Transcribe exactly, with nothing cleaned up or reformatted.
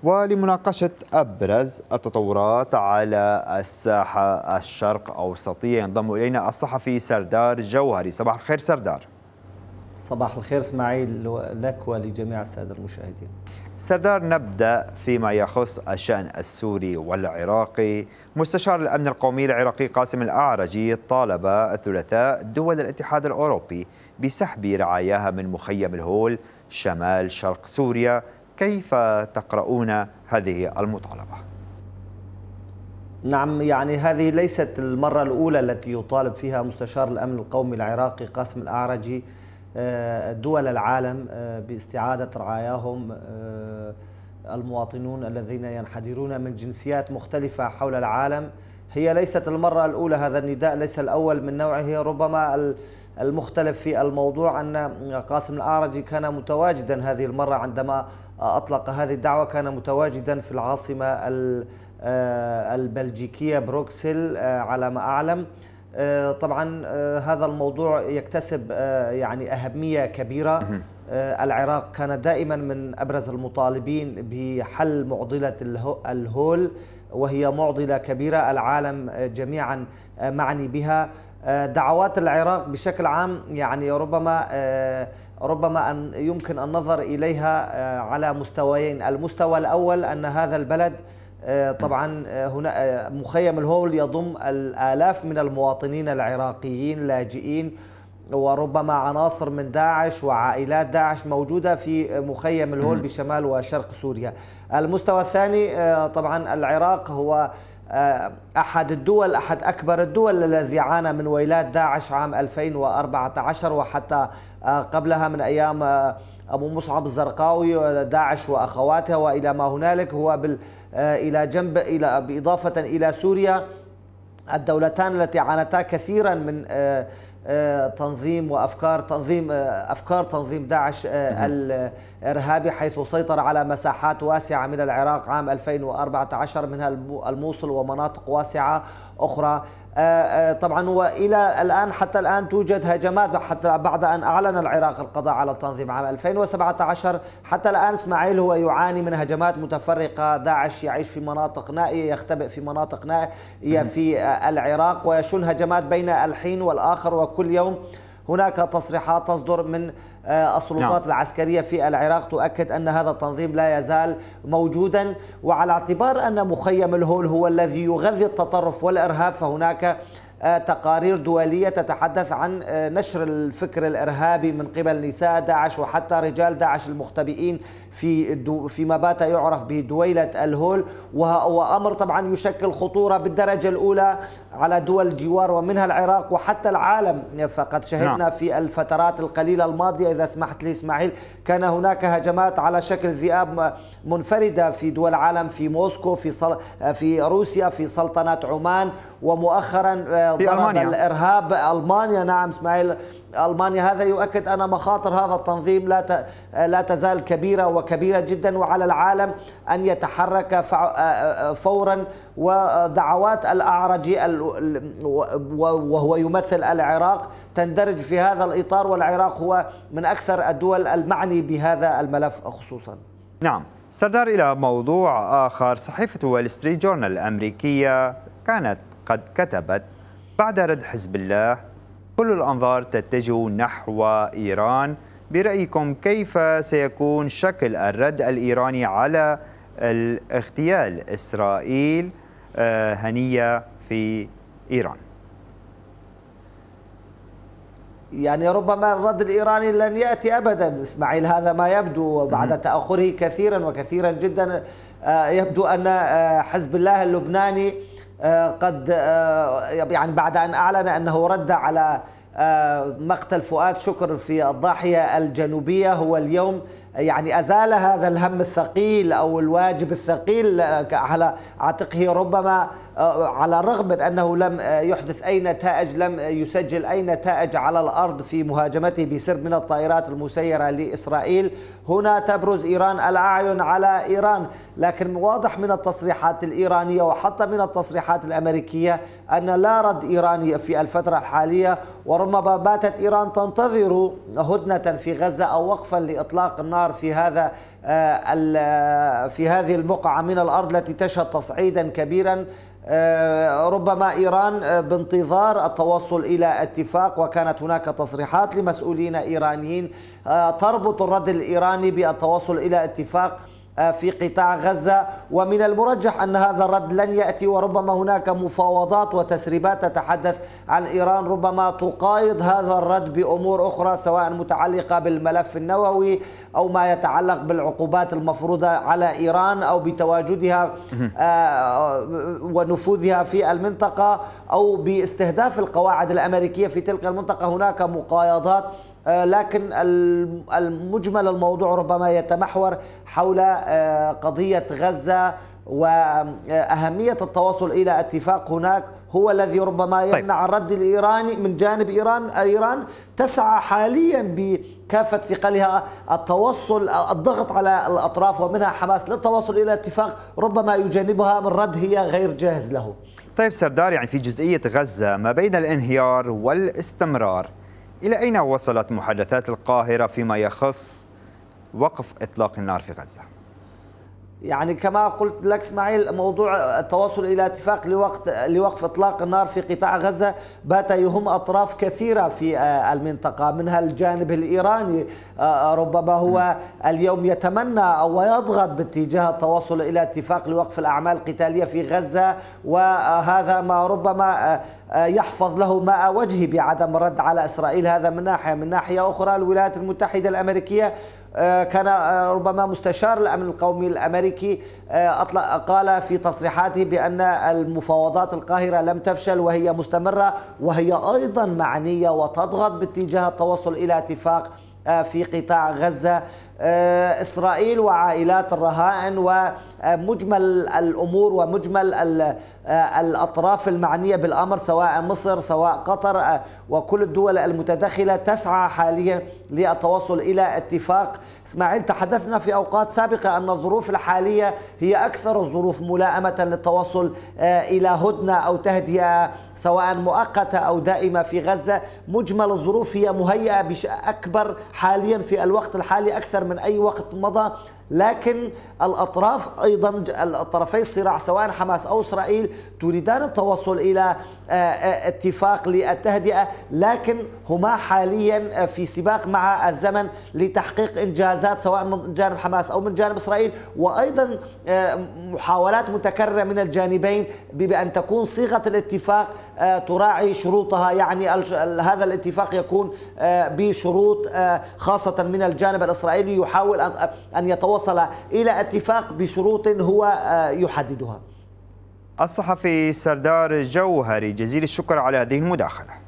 ولمناقشة أبرز التطورات على الساحة الشرق أوسطية ينضم إلينا الصحفي سردار جوهري. صباح الخير سردار. صباح الخير اسماعيل لك ولجميع السادة المشاهدين. سردار، نبدأ فيما يخص الشأن السوري والعراقي. مستشار الأمن القومي العراقي قاسم الأعرجي طالب الثلاثاء دول الاتحاد الأوروبي بسحب رعاياها من مخيم الهول شمال شرق سوريا. كيف تقرؤون هذه المطالبة؟ نعم، يعني هذه ليست المرة الأولى التي يطالب فيها مستشار الأمن القومي العراقي قاسم الأعرجي دول العالم باستعادة رعاياهم المواطنون الذين ينحدرون من جنسيات مختلفة حول العالم. هي ليست المرة الأولى، هذا النداء ليس الأول من نوعه. ربما المختلف في الموضوع أن قاسم الأعرجي كان متواجدا هذه المرة عندما أطلق هذه الدعوة، كان متواجدا في العاصمة البلجيكية بروكسل على ما أعلم. طبعا هذا الموضوع يكتسب يعني أهمية كبيرة. العراق كان دائما من أبرز المطالبين بحل معضلة الهول، وهي معضلة كبيرة العالم جميعا معني بها. دعوات العراق بشكل عام يعني ربما ربما أن يمكن النظر إليها على مستويين. المستوى الأول أن هذا البلد طبعا هنا مخيم الهول يضم الآلاف من المواطنين العراقيين لاجئين، وربما عناصر من داعش وعائلات داعش موجودة في مخيم الهول بشمال وشرق سوريا. المستوى الثاني طبعا العراق هو أحد الدول أحد أكبر الدول الذي عانى من ويلات داعش عام ألفين وأربعة عشر وحتى قبلها من أيام أبو مصعب الزرقاوي داعش وأخواتها وإلى ما هنالك. هو بال إلى جنب إلى بإضافة إلى سوريا الدولتان التي عانتا كثيرا من تنظيم وأفكار تنظيم أفكار تنظيم داعش الإرهابي، حيث سيطر على مساحات واسعة من العراق عام ألفين وأربعة عشر منها الموصل ومناطق واسعة أخرى. طبعا والى الان حتى الان توجد هجمات، حتى بعد ان اعلن العراق القضاء على التنظيم عام ألفين وسبعة عشر حتى الان اسماعيل هو يعاني من هجمات متفرقه. داعش يعيش في مناطق نائيه، يختبئ في مناطق نائيه في العراق، ويشن هجمات بين الحين والاخر، وكل يوم هناك تصريحات تصدر من السلطات نعم. العسكرية في العراق تؤكد أن هذا التنظيم لا يزال موجودا. وعلى اعتبار أن مخيم الهول هو الذي يغذي التطرف والإرهاب، فهناك تقارير دولية تتحدث عن نشر الفكر الإرهابي من قبل نساء داعش وحتى رجال داعش المختبئين في فيما بات يعرف بدويلة الهول، وأمر طبعا يشكل خطورة بالدرجة الأولى على دول الجوار ومنها العراق وحتى العالم. فقد شهدنا في الفترات القليلة الماضية، إذا سمحت لي إسماعيل، كان هناك هجمات على شكل ذئاب منفردة في دول العالم، في موسكو، في صل... في روسيا، في سلطنة عمان، ومؤخرا في ألمانيا. الإرهاب ألمانيا. نعم إسماعيل، ألمانيا. هذا يؤكد أن مخاطر هذا التنظيم لا لا تزال كبيرة وكبيرة جدا، وعلى العالم أن يتحرك فورا. ودعوات الأعرجي وهو يمثل العراق تندرج في هذا الإطار، والعراق هو من أكثر الدول المعني بهذا الملف خصوصا. نعم سردار، إلى موضوع آخر. صحيفة وول ستريت جورنال الأمريكية كانت قد كتبت: بعد رد حزب الله كل الأنظار تتجه نحو إيران. برأيكم كيف سيكون شكل الرد الإيراني على الاغتيال إسرائيل هنية في إيران؟ يعني ربما الرد الإيراني لن يأتي أبدا إسماعيل، هذا ما يبدو بعد تأخره كثيرا وكثيرا جدا. يبدو أن حزب الله اللبناني قد يعني بعد أن أعلن أنه رد على مقتل فؤاد شكر في الضاحية الجنوبية، هو اليوم يعني أزال هذا الهم الثقيل أو الواجب الثقيل على عاتقه، ربما على الرغم من أنه لم يحدث أي نتائج، لم يسجل أي نتائج على الأرض في مهاجمته بسرب من الطائرات المسيرة لإسرائيل. هنا تبرز إيران الأعين على إيران، لكن واضح من التصريحات الإيرانية وحتى من التصريحات الأمريكية أن لا رد إيراني في الفترة الحالية، وربما وربما باتت إيران تنتظر هدنة في غزة أو وقفا لإطلاق النار في هذا في هذه البقعة من الأرض التي تشهد تصعيدا كبيرا. ربما إيران بانتظار التوصل إلى اتفاق، وكانت هناك تصريحات لمسؤولين إيرانيين تربط الرد الإيراني بالتوصل إلى اتفاق في قطاع غزة، ومن المرجح أن هذا الرد لن يأتي، وربما هناك مفاوضات وتسريبات تتحدث عن إيران ربما تقايض هذا الرد بأمور أخرى، سواء متعلقة بالملف النووي أو ما يتعلق بالعقوبات المفروضة على إيران أو بتواجدها ونفوذها في المنطقة أو باستهداف القواعد الأمريكية في تلك المنطقة. هناك مقايضات، لكن المجمل الموضوع ربما يتمحور حول قضية غزة، وأهمية التوصل إلى اتفاق هناك هو الذي ربما يمنع الرد الإيراني من جانب إيران. إيران تسعى حاليا بكافة ثقلها التوصل الضغط على الأطراف ومنها حماس للتوصل إلى اتفاق ربما يجانبها من رد هي غير جاهز له. طيب سردار، يعني في جزئية غزة ما بين الانهيار والاستمرار، إلى أين وصلت محادثات القاهرة فيما يخص وقف إطلاق النار في غزة؟ يعني كما قلت لك اسماعيل، موضوع التوصل إلى اتفاق لوقت لوقف إطلاق النار في قطاع غزة بات يهم أطراف كثيرة في المنطقة، منها الجانب الإيراني ربما هو اليوم يتمنى أو يضغط باتجاه التوصل إلى اتفاق لوقف الأعمال القتالية في غزة، وهذا ما ربما يحفظ له ماء وجهه بعدم الرد على إسرائيل. هذا من ناحية. من ناحية أخرى الولايات المتحدة الأمريكية كان ربما مستشار الأمن القومي الأمريكي أطلق قال في تصريحاته بأن المفاوضات القاهرة لم تفشل وهي مستمرة، وهي أيضا معنية وتضغط باتجاه التوصل إلى اتفاق في قطاع غزة. إسرائيل وعائلات الرهائن ومجمل الأمور ومجمل الأطراف المعنية بالأمر، سواء مصر سواء قطر وكل الدول المتدخلة، تسعى حاليا للتوصل إلى اتفاق. اسماعيل، تحدثنا في أوقات سابقة أن الظروف الحالية هي أكثر الظروف ملائمة للتوصل إلى هدنة أو تهدئة سواء مؤقتة أو دائمة في غزة. مجمل الظروف هي مهيئة بأكبر حاليا في الوقت الحالي أكثر من أي وقت مضى، لكن الأطراف أيضا الطرفي الصراع سواء حماس أو إسرائيل تريدان التوصل إلى اتفاق للتهدئة، لكن هما حاليا في سباق مع الزمن لتحقيق إنجازات سواء من جانب حماس أو من جانب إسرائيل، وأيضا محاولات متكررة من الجانبين بأن تكون صيغة الاتفاق تراعي شروطها. يعني هذا الاتفاق يكون بشروط خاصة من الجانب الإسرائيلي، يحاول أن يتوصل إلى اتفاق بشروط هو يحددها. الصحفي سردار جوهري، جزيل الشكر على هذه المداخلة.